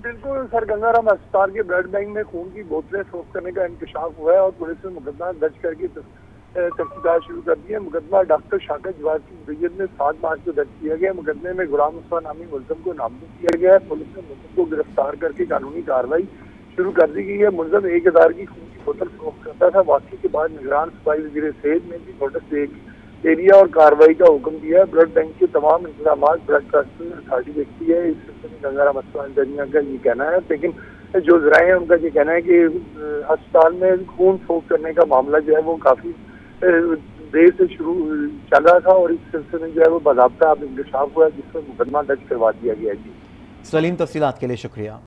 बिल्कुल सर, गंगाराम अस्पताल के ब्लड बैंक में खून की बोतलें फरोख्त करने का इंकशाफ हुआ है और पुलिस ने मुकदमा दर्ज करके तफ्तीश शुरू कर दी है। मुकदमा डॉक्टर शाकिर जवाद की मुद्दत में 7 मार्च को दर्ज किया गया। मुकदमे में गुलाम मुस्तफा नामी मुलजम को नामजद किया गया है। पुलिस ने मुलजम को गिरफ्तार करके कानूनी कार्रवाई शुरू कर दी गई है। मुलजम 1000 की खून की बोतल फरोख्त करता था। वाक़ई के बाद निगरान सूबाई वज़ीर सेहत ने भी नोटिस एरिया और कार्रवाई का हुक्म दिया है। ब्लड बैंक के तमाम इंतजाम ब्लड ट्रस्ट अथॉरिटी देखती है। इस सिलसिले में गंगाराम अस्पताल इंजीनियर का ये कहना है, लेकिन जो ज़राए हैं उनका ये कहना है कि अस्पताल में खून फरोख्त करने का मामला जो है वो काफ़ी देर से शुरू चल रहा था और इस सिलसिले में जो है वो बाज़ाब्ता अब इंकशाफ हुआ है, जिस पर मुकदमा दर्ज करवा दिया गया है। जी सलीम, तफसीलात के लिए शुक्रिया।